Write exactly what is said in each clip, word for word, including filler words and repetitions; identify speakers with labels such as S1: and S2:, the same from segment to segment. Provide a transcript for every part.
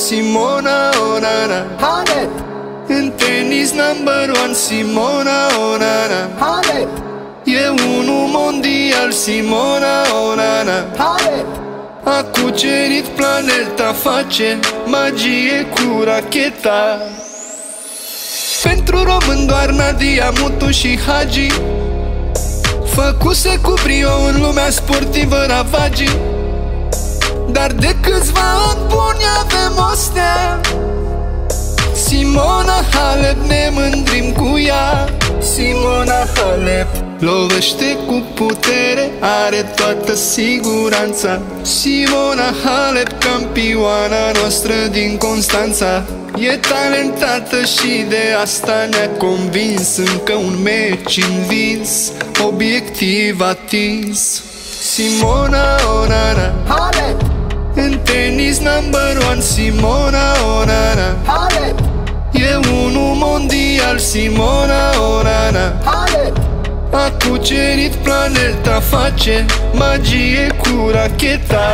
S1: Simona Onana,
S2: Halep,
S1: în tenis number one, Simona Onana.
S2: Halep,
S1: E unul mondial, Simona Onana.
S2: Halep,
S1: A cucerit planeta, face magie cu racheta. Pentru român doar Nadia, Mutu și Hagi făcuse cu brio în lumea sportivă ravagii. Dar de câțiva ani buni avem o stea, Simona Halep, ne mândrim cu ea. Simona Halep lovește cu putere, are toată siguranța. Simona Halep, campioana noastră din Constanța. E talentată și de asta ne-a convins. Încă un meci învins, obiectiv atins. Simona Onana,
S2: Halep,
S1: în tenis number one, Simona Onana.
S2: Halep,
S1: E unul mondial, Simona Onana.
S2: Halep,
S1: A cucerit planeta, face magie cu racheta.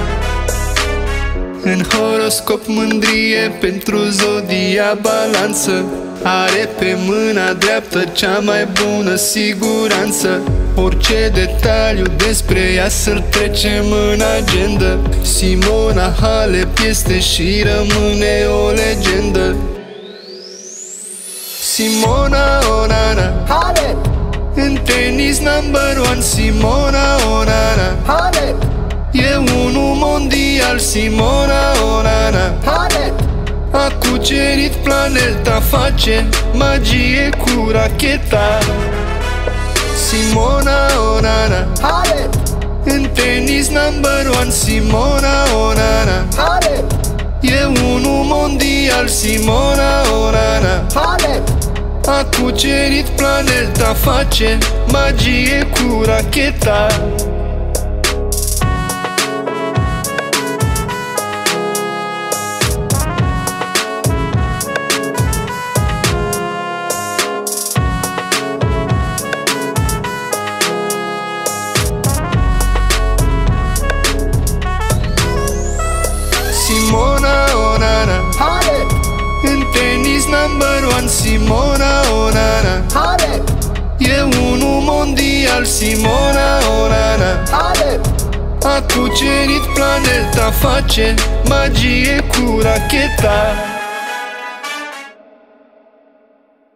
S1: În horoscop mândrie pentru zodia Balanță. Are pe mâna dreaptă cea mai bună siguranță. Orice detaliu despre ea să-l trecem în agenda. Simona Halep este și rămâne o legendă. Simona Onana,
S2: Halep,
S1: în tenis number one, Simona Onana.
S2: Halep,
S1: E unul mondial, Simona Onana.
S2: Halep,
S1: A cucerit planeta, face magie cu racheta. Simona Onana,
S2: Halep,
S1: în tenis number one, Simona Onana.
S2: Halep,
S1: E unul mondial, Simona Onana.
S2: Halep,
S1: A cucerit planeta, face magie cu racheta. Simona Onana,
S2: Halep,
S1: în tenis number one, Simona Onana.
S2: Halep,
S1: E unul mondial, Simona Onana.
S2: Halep,
S1: A cucerit planeta, face magie cu racheta.